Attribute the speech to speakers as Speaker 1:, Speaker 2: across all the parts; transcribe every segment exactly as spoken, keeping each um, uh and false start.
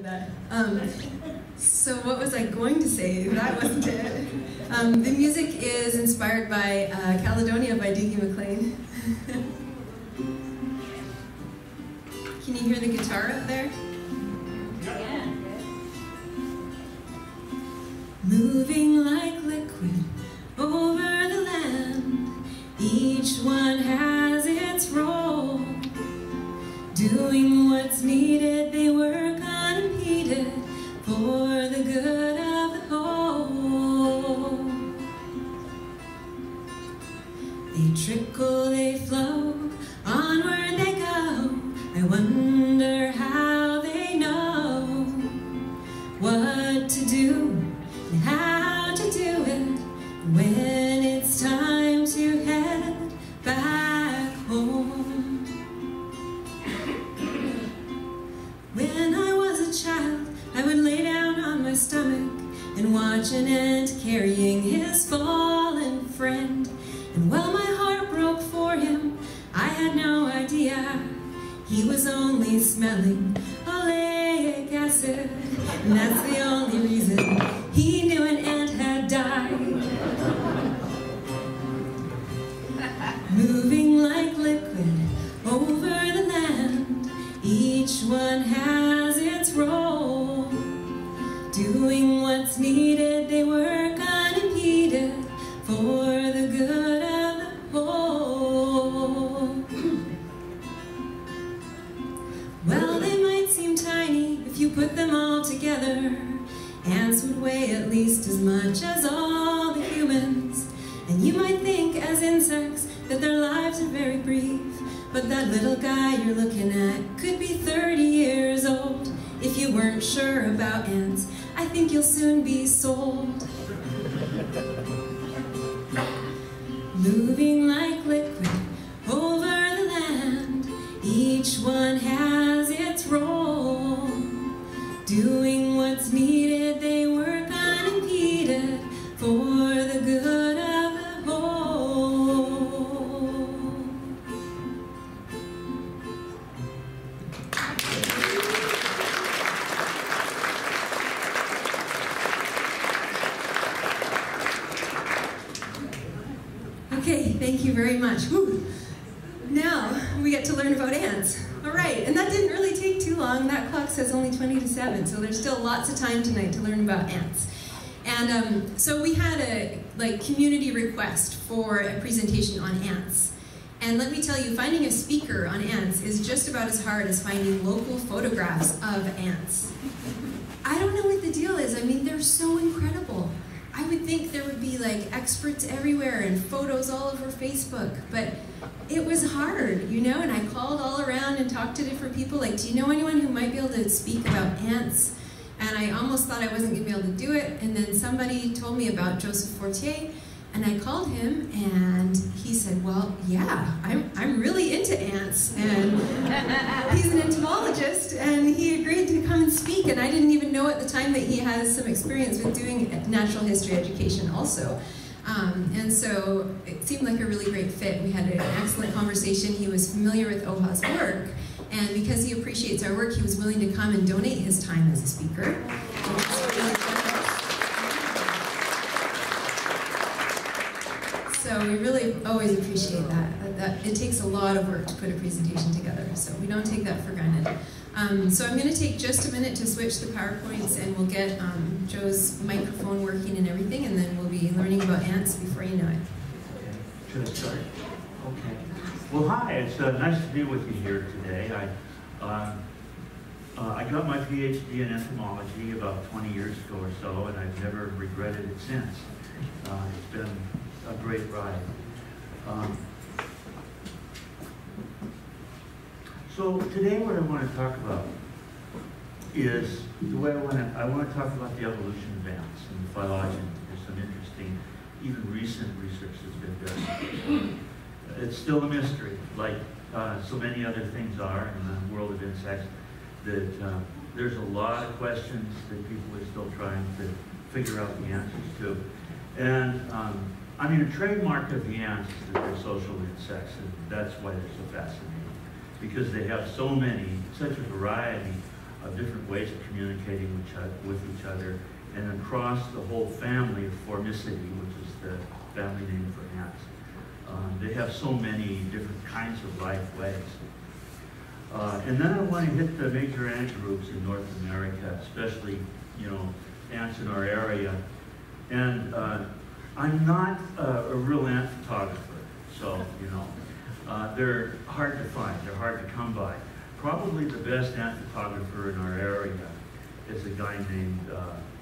Speaker 1: that. Um, so what was I going to say? That wasn't it. Um, the music is inspired by uh, Caledonia by Dickie McLean. Can you hear the guitar up there?
Speaker 2: Yeah.
Speaker 1: Moving like liquid over the land, each one has its role. Doing what's needed, they work unimpeded for the good of the whole. They trickle, they flow, onward they go. I wonder how they know what to do and how to do it when it's time to head back home. When I was a child, I would lay down on my stomach and watch an ant carrying his fallen friend. And while my heart broke for him, I had no idea he was only smelling oleic acid. And that's the only reason he knew an ant had died. Moving like liquid over the land, each one has its role. Doing what's needed, they work unimpeded for the good of the whole. Well, they might seem tiny if you put them all together. Ants would weigh at least as much as all the humans. And you might think as insects that their lives are very brief, but that little guy you're looking at could be thirty years old. If you weren't sure about ants, I think you'll soon be sold. Moving like liquid over the land, each one has its role. Doing what's needed, they work unimpeded for the good of the whole. Okay, thank you very much. Whew. Now we get to learn about ants. All right, and that didn't really take too long. That clock says only twenty to seven, so there's still lots of time tonight to learn about ants. And um, so we had a like community request for a presentation on ants. And let me tell you, finding a speaker on ants is just about as hard as finding local photographs of ants. I don't know what the deal is. I mean, they're so incredible. I would think there would be like experts everywhere and photos all over Facebook, but it was hard, you know, and I called all around and talked to different people, like, do you know anyone who might be able to speak about ants? And I almost thought I wasn't gonna be able to do it, and then somebody told me about Joseph Fortier, and I called him, and he said, well, yeah, I'm, I'm really into ants, and he's an entomologist, and he agreed to come and speak, and I didn't even know at the time that he has some experience with doing natural history education also. Um, and so it seemed like a really great fit. We had an excellent conversation. He was familiar with O H A's work, and because he appreciates our work, he was willing to come and donate his time as a speaker. So we really always appreciate that. that. It takes a lot of work to put a presentation together, so we don't take that for granted. Um, so I'm going to take just a minute to switch the PowerPoints, and we'll get um, Joe's microphone working and everything, and then we'll be learning about ants before you know it.
Speaker 3: Should I start? Okay. Well, hi. It's uh, nice to be with you here today. I, uh, uh, I got my PhD in entomology about twenty years ago or so, and I've never regretted it since. Uh, it's been a great ride. Um, So today what I want to talk about is the way I want to, I want to talk about the evolution of ants and the phylogeny. There's some interesting, even recent research that's been done. It's still a mystery, like uh, so many other things are in the world of insects, that uh, there's a lot of questions that people are still trying to figure out the answers to. And um, I mean, a trademark of the ants is that they're social insects, and that's why they're so fascinating. Because they have so many, such a variety of different ways of communicating with each other, with each other, and across the whole family of Formicida, which is the family name for ants. Um, they have so many different kinds of life ways. Uh, and then I want to hit the major ant groups in North America, especially, you know, ants in our area. And uh, I'm not uh, a real ant photographer, so, you know, uh, they're hard to find, they're hard to come by. Probably the best ant photographer in our area is a guy named, uh,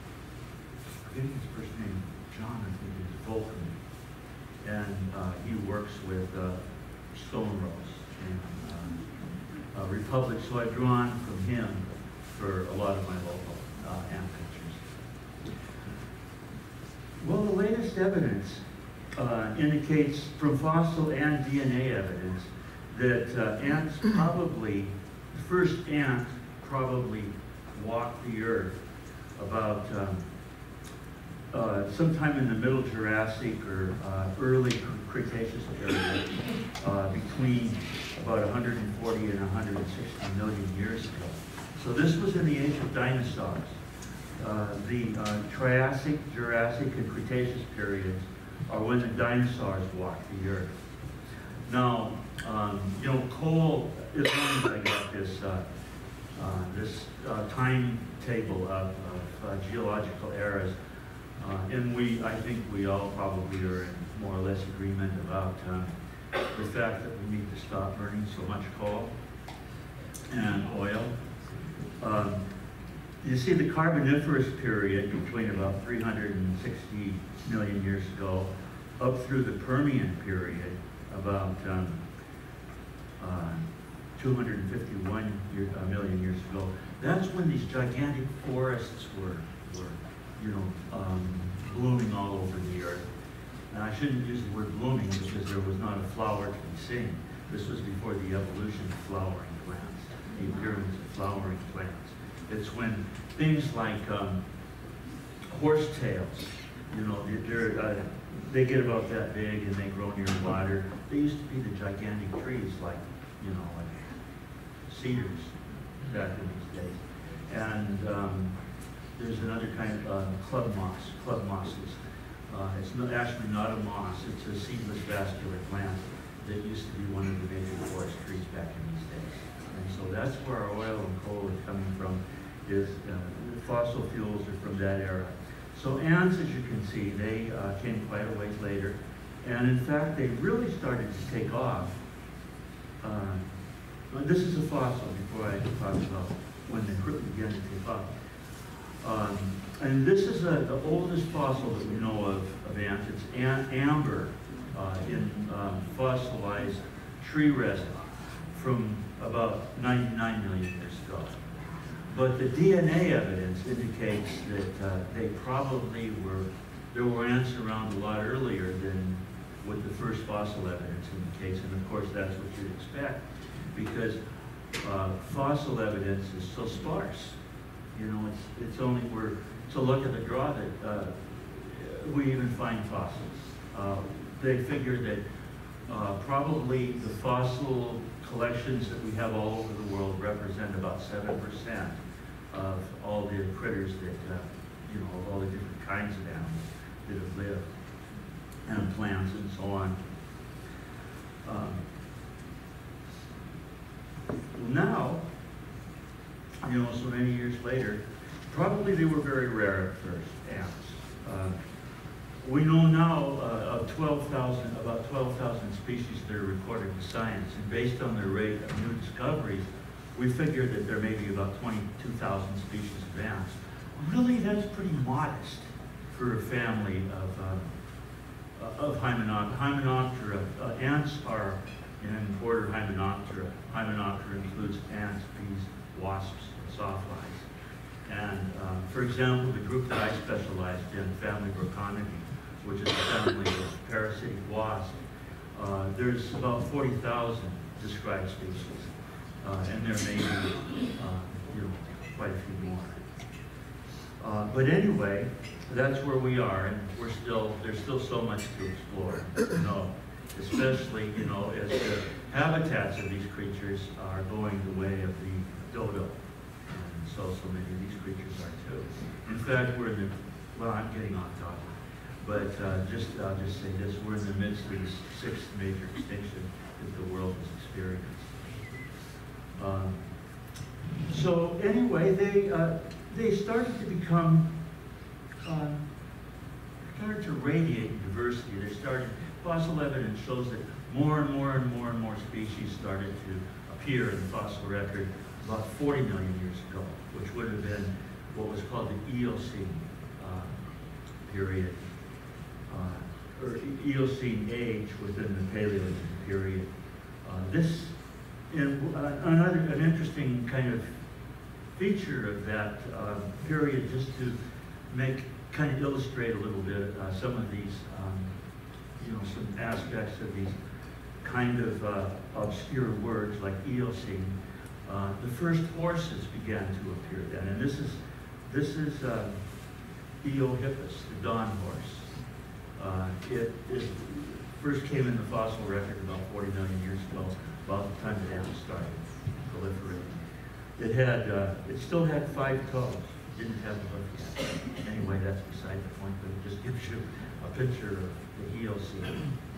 Speaker 3: I think his first name, John, I think is Volkman. And uh, he works with uh, Stone Rose and uh, uh, Republic, so I drew on from him for a lot of my local uh, ant pictures. Well, the latest evidence uh, indicates from fossil and D N A evidence that uh, ants probably, the first ant probably walked the earth about um, uh, sometime in the middle Jurassic or uh, early Cretaceous period, uh, between about one hundred forty and one hundred sixty million years ago. So this was in the age of dinosaurs. Uh, the uh, Triassic, Jurassic, and Cretaceous periods are when the dinosaurs walked the earth. Now, um, you know, Cole, as long as I got this, uh, uh, this uh, timetable of, of uh, geological eras, uh, and we, I think we all probably are in more or less agreement about um, the fact that we need to stop burning so much coal and oil. Um, You see the Carboniferous period between about three hundred sixty million years ago up through the Permian period about um, uh, two hundred fifty-one year, uh, million years ago. That's when these gigantic forests were, were you know, um, blooming all over the earth. And I shouldn't use the word blooming because there was not a flower to be seen. This was before the evolution of flowering plants, the appearance of flowering plants. It's when things like um, horsetails, you know, they're, uh, they get about that big and they grow near water. They used to be the gigantic trees like, you know, like cedars back in these days. And um, there's another kind of uh, club moss, club mosses. Uh, it's not, actually not a moss, it's a seedless vascular plant that used to be one of the major forest trees back in these days. And so that's where our oil and coal is coming from. Is uh, fossil fuels are from that era. So ants, as you can see, they uh, came quite a ways later. And in fact, they really started to take off. Uh, this is a fossil before I talk about when they really began to take off. Um, and this is a, the oldest fossil that we know of, of ants. It's ant amber uh, in um, fossilized tree resin from about ninety-nine million years ago. But the D N A evidence indicates that uh, they probably were, there were ants around a lot earlier than what the first fossil evidence indicates. And of course, that's what you'd expect because uh, fossil evidence is so sparse. You know, it's, it's only, we're, it's a luck of the draw that uh, we even find fossils. Uh, they figured that uh, probably the fossil collections that we have all over the world represent about seven percent of all the critters that, uh, you know, of all the different kinds of animals that have lived, and plants and so on. Um, now, you know, so many years later, probably they were very rare at first, ants. Uh, We know now uh, of twelve thousand, about twelve thousand species that are recorded in science, and based on the rate of new discoveries, we figure that there may be about twenty-two thousand species of ants. Really, that's pretty modest for a family of, uh, of Hymenoptera. Hymenoptera. Uh, ants are in order Hymenoptera. Hymenoptera includes ants, bees, wasps, and sawflies. And um, for example, the group that I specialized in, family Broconidae, which is a family of parasitic wasps, uh, there's about forty thousand described species, uh, and there may be, uh, you know, quite a few more. Uh, but anyway, that's where we are, and we're still, there's still so much to explore, you know, especially, you know, as the habitats of these creatures are going the way of the dodo and so, so many of these creatures are too. In fact, we're in the, well, I'm getting off topic, but uh, just, I'll just say this, we're in the midst of this sixth major extinction that the world has experienced. Um, so anyway, they, uh, they started to become, uh, started to radiate diversity. They started, fossil evidence shows that more and more and more and more species started to appear in the fossil record about forty million years ago, which would have been what was called the Eocene uh, period, uh, or Eocene age within the Paleogene period. Uh, this, and uh, another, an interesting kind of feature of that uh, period, just to make, kind of illustrate a little bit uh, some of these, um, you know, some aspects of these kind of uh, obscure words like Eocene. Uh, the first horses began to appear then, and this is this is uh, Eohippus, the dawn horse. Uh, it, it first came in the fossil record about forty million years ago, about the time the animal started proliferating. It had, uh, it still had five toes. It didn't have a hoof yet. Anyway, that's beside the point, but it just gives you a picture of the Eocene.